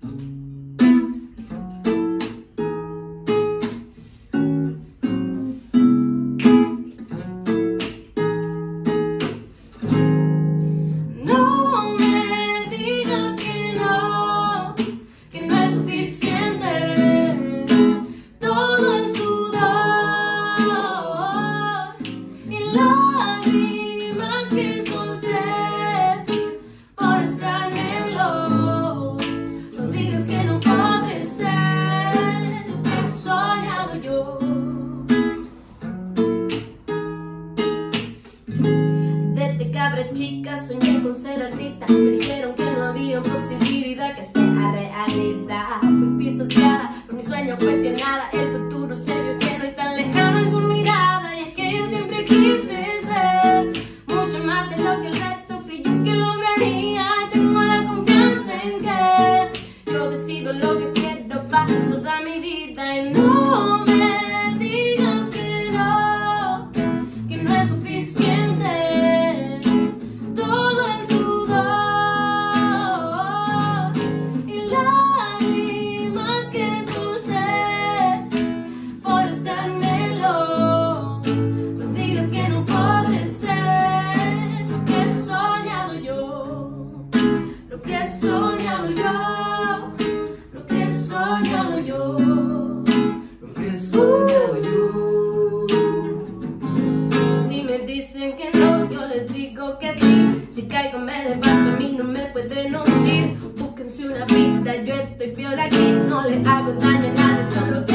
Chica, soñé con ser artista. Me dijeron que no había posibilidad que sea realidad. Fui pisoteada por mi sueño cuestionada. El futuro se vio lleno y tan lejano en su mirada. Y es que yo siempre quise ser mucho más de lo que el resto creyó que lograría. Y tengo la confianza en que yo decido lo que quiero para toda mi vida. Y no me digas que no es suficiente. Dicen que no, yo les digo que sí. Si caigo me levanto, a mí no me pueden hundir. Búsquense una vida, yo estoy peor aquí. No le hago daño a nadie, solo